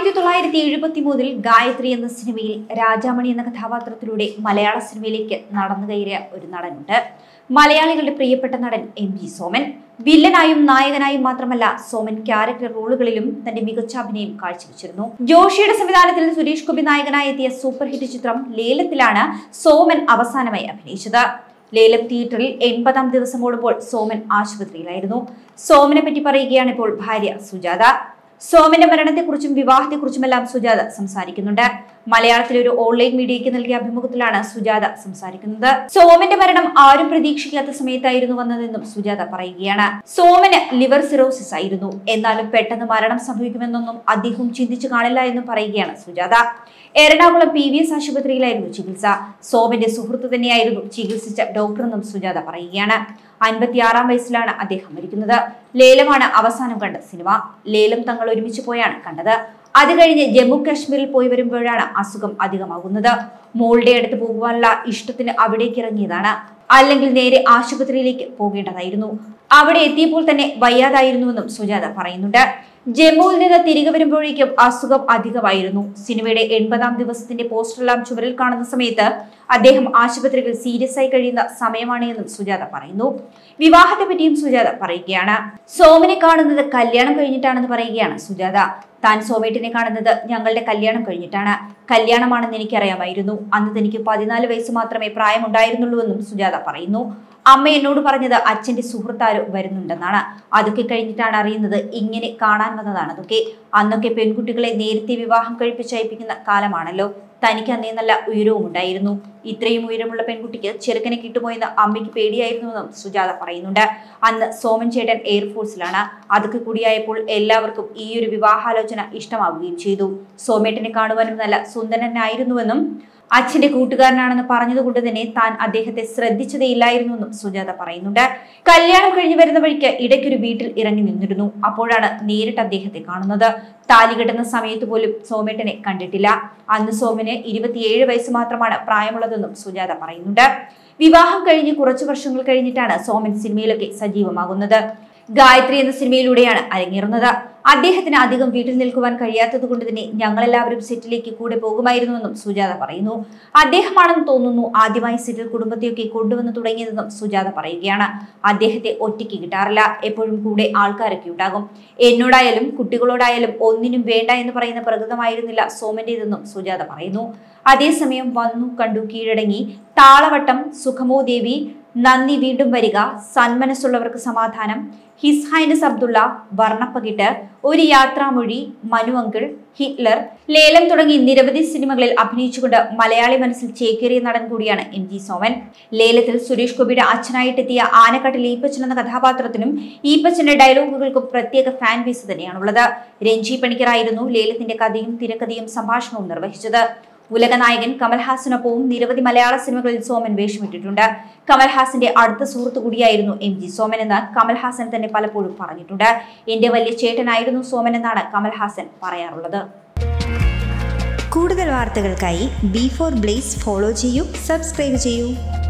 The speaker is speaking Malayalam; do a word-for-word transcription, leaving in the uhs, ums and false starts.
ആയിരത്തി തൊള്ളായിരത്തി എഴുപത്തി മൂന്നിൽ ഗായത്രി എന്ന സിനിമയിൽ രാജാമണി എന്ന കഥാപാത്രത്തിലൂടെ മലയാള സിനിമയിലേക്ക് നടന്നു കയറിയ ഒരു നടനുണ്ട്. മലയാളികളുടെ പ്രിയപ്പെട്ട നടൻ എം ജി സോമൻ. വില്ലനായും നായകനായും മാത്രമല്ല, സോമൻ ക്യാരക്ടർ റോളുകളിലും തന്റെ മികച്ച അഭിനയം കാഴ്ചവെച്ചിരുന്നു. ജോഷിയുടെ സംവിധാനത്തിൽ സുരേഷ് ഗോപി നായകനായി എത്തിയ സൂപ്പർ ഹിറ്റ് ചിത്രം ലേലത്തിലാണ് സോമൻ അവസാനമായി അഭിനയിച്ചത്. ലേലം തിയേറ്ററിൽ എൺപതാം ദിവസം ഓടുമ്പോൾ സോമൻ ആശുപത്രിയിലായിരുന്നു. സോമനെ പറ്റി പറയുകയാണ് ഇപ്പോൾ ഭാര്യ സുജാത. സോമന്റെ മരണത്തെക്കുറിച്ചും വിവാഹത്തെക്കുറിച്ചുമെല്ലാം സുജാത സംസാരിക്കുന്നുണ്ട്. മലയാളത്തിലെ ഒരു ഓൺലൈൻ മീഡിയയ്ക്ക് നൽകിയ അഭിമുഖത്തിലാണ് സുജാത സംസാരിക്കുന്നത്. സോമന്റെ മരണം ആരും പ്രതീക്ഷിക്കാത്ത സമയത്തായിരുന്നു വന്നതെന്നും സുജാത പറയുകയാണ്. സോമന് ലിവർ സിറോസിസ് ആയിരുന്നു. എന്നാലും പെട്ടെന്ന് മരണം സംഭവിക്കുമെന്നൊന്നും അദ്ദേഹം ചിന്തിച്ചു കാണില്ല എന്നും പറയുകയാണ് Sujatha. Ernakulam P V S ആശുപത്രിയിലായിരുന്നു ചികിത്സ. സോമന്റെ സുഹൃത്ത് തന്നെയായിരുന്നു ചികിത്സിച്ച ഡോക്ടറെന്നും സുജാത പറയുകയാണ്. അൻപത്തിയാറാം വയസ്സിലാണ് അദ്ദേഹം മരിക്കുന്നത്. ലേലമാണ് അവസാനം കണ്ട സിനിമ. ലേലം തങ്ങൾ ഒരുമിച്ച് പോയാണ് കണ്ടത്. അത് കഴിഞ്ഞ് ജമ്മു കാശ്മീരിൽ പോയി വരുമ്പോഴാണ് അസുഖം അധികമാകുന്നത്. മോളുടെ അടുത്ത് പോകുവാനുള്ള ഇഷ്ടത്തിന് അവിടേക്ക് ഇറങ്ങിയതാണ്. അല്ലെങ്കിൽ നേരെ ആശുപത്രിയിലേക്ക് പോകേണ്ടതായിരുന്നു. അവിടെ എത്തിയപ്പോൾ തന്നെ വയ്യാതായിരുന്നുവെന്നും സുജാത പറയുന്നുണ്ട്. ജമ്മുവിൽ നിന്ന് തിരികെ വരുമ്പോഴേക്കും അസുഖം അധികമായിരുന്നു. സിനിമയുടെ എൺപതാം ദിവസത്തിന്റെ പോസ്റ്ററെല്ലാം ചുവരിൽ കാണുന്ന സമയത്ത് അദ്ദേഹം ആശുപത്രിയിൽ സീരിയസ് ആയി കഴിയുന്ന സമയമാണ് എന്നും സുജാത പറയുന്നു. വിവാഹത്തെ പറ്റിയും സുജാത പറയുകയാണ്. സോമനെ കാണുന്നത് കല്യാണം കഴിഞ്ഞിട്ടാണെന്ന് പറയുകയാണ് സുജാത. താൻ സോമേട്ടിനെ കാണുന്നത് ഞങ്ങളുടെ കല്യാണം കഴിഞ്ഞിട്ടാണ്. കല്യാണമാണെന്ന് എനിക്കറിയാമായിരുന്നു. അന്ന് തനിക്ക് പതിനാല് വയസ്സ് മാത്രമേ പ്രായമുണ്ടായിരുന്നുള്ളൂവെന്നും സുജാത പറയുന്നു. അമ്മ എന്നോട് പറഞ്ഞത് അച്ഛന്റെ സുഹൃത്താരോ വരുന്നുണ്ടെന്നാണ്. അതൊക്കെ കഴിഞ്ഞിട്ടാണ് അറിയുന്നത് ഇങ്ങനെ കാണാൻ വന്നതാണ് അതൊക്കെ. അന്നൊക്കെ പെൺകുട്ടികളെ നേരത്തെ വിവാഹം കഴിപ്പിച്ചയപ്പിക്കുന്ന കാലമാണല്ലോ. തനിക്ക് അന്നേ നല്ല ഉയരവും ഉണ്ടായിരുന്നു. ഇത്രയും ഉയരമുള്ള പെൺകുട്ടിക്ക് ചെറുക്കനെ കിട്ടുമോയെന്ന് അമ്മയ്ക്ക് പേടിയായിരുന്നുവെന്നും സുജാത പറയുന്നുണ്ട്. അന്ന് സോമൻ ചേട്ടൻ എയർഫോഴ്സിലാണ്. അതൊക്കെ കൂടിയായപ്പോൾ എല്ലാവർക്കും ഈ ഒരു വിവാഹാലോചന ഇഷ്ടമാവുകയും ചെയ്തു. സോമേട്ടനെ കാണുവാനും നല്ല സുന്ദരനായിരുന്നുവെന്നും അച്ഛന്റെ കൂട്ടുകാരനാണെന്ന് പറഞ്ഞതുകൊണ്ട് തന്നെ താൻ അദ്ദേഹത്തെ ശ്രദ്ധിച്ചതേയില്ലായിരുന്നുവെന്നും സുജാത പറയുന്നുണ്ട്. കല്യാണം കഴിഞ്ഞു വരുന്ന വഴിക്ക് ഇടയ്ക്കൊരു വീട്ടിൽ ഇറങ്ങി നിന്നിരുന്നു. അപ്പോഴാണ് നേരിട്ട് അദ്ദേഹത്തെ കാണുന്നത്. താലി കെട്ടുന്ന സമയത്ത് പോലും സോമേട്ടനെ കണ്ടിട്ടില്ല. അന്ന് സോമന് ഇരുപത്തിയേഴ് വയസ്സ് മാത്രമാണ് പ്രായമുള്ളതെന്നും സുജാത പറയുന്നുണ്ട്. വിവാഹം കഴിഞ്ഞ് കുറച്ചു വർഷങ്ങൾ കഴിഞ്ഞിട്ടാണ് സോമൻ സിനിമയിലൊക്കെ സജീവമാകുന്നത്. ഗായത്രി എന്ന സിനിമയിലൂടെയാണ് അരങ്ങേറുന്നത്. അദ്ദേഹത്തിന് അധികം വീട്ടിൽ നിൽക്കുവാൻ കഴിയാത്തത് കൊണ്ട് തന്നെ ഞങ്ങളെല്ലാവരും സെറ്റിലേക്ക് കൂടെ പോകുമായിരുന്നുവെന്നും സുജാത പറയുന്നു. അദ്ദേഹമാണെന്ന് തോന്നുന്നു ആദ്യമായി സെറ്റിൽ കുടുംബത്തെയൊക്കെ കൊണ്ടുവന്ന് തുടങ്ങിയതെന്നും സുജാത പറയുകയാണ്. അദ്ദേഹത്തെ ഒറ്റയ്ക്ക് കിട്ടാറില്ല. എപ്പോഴും കൂടെ ആൾക്കാരൊക്കെ ഉണ്ടാകും. എന്നോടായാലും കുട്ടികളോടായാലും ഒന്നിനും വേണ്ട എന്ന് പറയുന്ന പ്രകൃതമായിരുന്നില്ല സോമന്റേതെന്നും സുജാത പറയുന്നു. അതേസമയം വന്നു കണ്ടു കീഴടങ്ങി, താളവട്ടം, സുഖമോ ദേവി, നന്ദി, വീണ്ടും വരിക, സന്മനസ്സുള്ളവർക്ക് സമാധാനം, ഹിസ് ഹൈനസ് അബ്ദുള്ള, വർണ്ണപ്പകിട്ട്, ഒരു യാത്രാമൊഴി, മനു അങ്കിൾ, ഹിറ്റ്ലർ, ലേലം തുടങ്ങി നിരവധി സിനിമകളിൽ അഭിനയിച്ചുകൊണ്ട് മലയാളി മനസ്സിൽ ചേക്കേറിയ നടൻ കൂടിയാണ് എം ജി സോമൻ. ലേലത്തിൽ സുരേഷ് ഗോപിയുടെ അച്ഛനായിട്ടെത്തിയ ആനക്കാട്ടിൽ ഈപ്പച്ചൻ എന്ന കഥാപാത്രത്തിനും ഈപ്പച്ചന്റെ ഡയലോഗുകൾക്കും പ്രത്യേക ഫാൻ ബേസ് തന്നെയാണുള്ളത്. രഞ്ജി പണിക്കറായിരുന്നു ലേലത്തിന്റെ കഥയും തിരക്കഥയും സംഭാഷണവും നിർവഹിച്ചത്. ഉലകനായകൻ കമൽഹാസനൊപ്പവും നിരവധി മലയാള സിനിമകളിൽ സോമൻ വേഷമിട്ടിട്ടുണ്ട്. കമൽഹാസന്റെ അടുത്ത സുഹൃത്തു കൂടിയായിരുന്നു എം ജി സോമൻ എന്ന് കമൽഹാസൻ തന്നെ പലപ്പോഴും പറഞ്ഞിട്ടുണ്ട്. എന്റെ വലിയ ചേട്ടനായിരുന്നു സോമൻ എന്നാണ് കമൽഹാസൻ പറയാറുള്ളത്. കൂടുതൽ വാർത്തകൾക്കായി ബി ഫോർ ബ്ലേസ് ഫോളോ ചെയ്യൂ, സബ്സ്ക്രൈബ് ചെയ്യൂ.